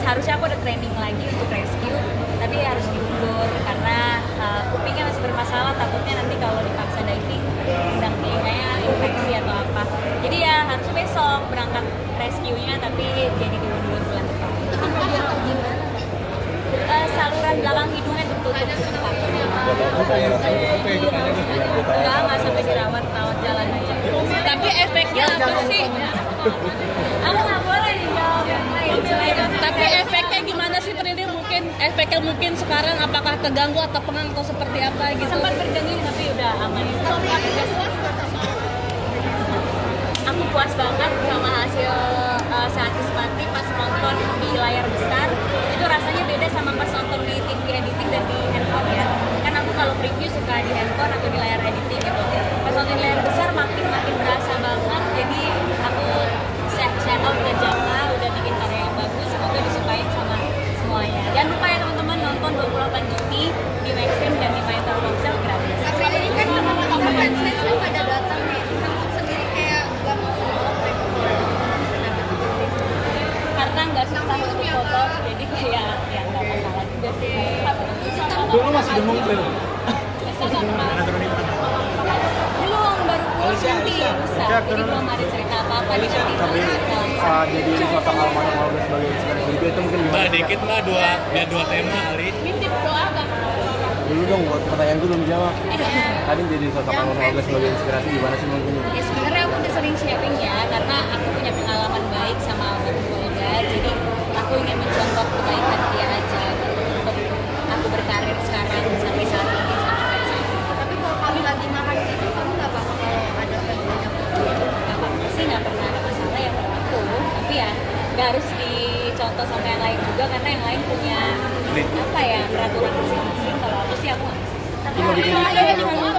harusnya aku ada training lagi untuk rescue, tapi harus diundur karena kupingnya masih bermasalah, takutnya nanti kalau dipaksa diving undang telinganya infeksi atau apa. Jadi ya harus besok berangkat rescue-nya, tapi jadi diundur bulan depan. Itu kan bagian gimana? Saluran belakang hidungnya tertutup. Nggak sampai dirawat jalan aja. Tapi efeknya apa sih? Aku nggak boleh nih jawab yang lain. Tapi efeknya gimana sih Prilly? Mungkin efeknya mungkin sekarang apakah terganggu atau pengang atau seperti apa gitu? Sempat berdenging tapi udah aman. Aku puas banget sama hasil satisfaktif pas nonton di layar besar. Itu rasanya beda sama pas nonton di TV editing dan di handphone ya. Kan aku kalau preview suka di handphone atau di layar editing gitu. Pas nonton di layar besar makin berasa banget. Jadi aku shout out ke Jama udah bikin karya yang bagus. Semoga disukain sama semuanya. Jangan lupa ya teman-teman, nonton 28 Juni di Maxim dan di Main Telkomsel gratis. Tapi ini kan teman-teman fansnya itu pada datang nih, kamu sendiri kayak gak mau karena nggak susah untuk foto, jadi kayak ya nggak masalah juga sih. Dulu masih gemuk Pril. Belum, baru pulang nanti lusa, jadi belum ada cerita apa-apa di nanti. Tapi jadi sosok almarhum sebagai inspirasi itu mungkin gimana? Dikit mah biar dua tema kali. Nitip doa gak? Dulu dong, pertanyaan gue belum jawab. Tadi jadi sosok almarhum sebagai inspirasi gimana sih mungkin? Ya sebenarnya aku udah sering sharing ya, karena aku punya pengalaman baik sama almarhum Olga, jadi aku ingin mencontoh kebaikan dia aja gitu, untuk aku berkarir sekarang sampai saat ini sampai saat ini. Tapi kalau kamu lagi makan gitu, kamu gak apa-apa kalau ada fans banyak? Gak apa-apa sih, gak pernah ada masalah ya menurut aku, tapi ya gak harus dicontoh sama yang lain juga, karena yang lain punya apa ya, peraturan masing-masing. Kalau aku sih aku gak bisa. Tapi ada yang ngomong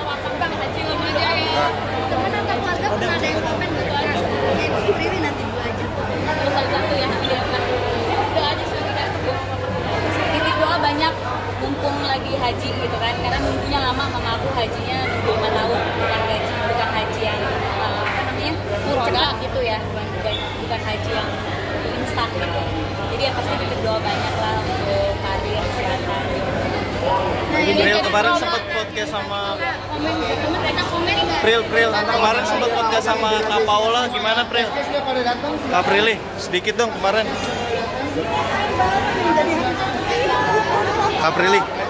temen atau keluarga pernah ada yang komen gitu ya, kayak Prilly nanti dulu aja. Terus satu yang dilakukan doa aja sebenarnya titip doa banyak mumpung lagi haji gitu kan, karena nunggunya lama, mama aku hajinya nunggu 5 tahun, bukan haji yang apa namanya cepat gitu ya, bukan haji yang instan gitu. Jadi ya pasti titip doa banyak lah untuk karir, kesehatan gitu. Nah, ini Pril kemarin sempat podcast sama Pril kemarin sempat podcast sama Kak Paula, gimana Pril? Kak Prilly sedikit dong kemarin. Kak Prilly.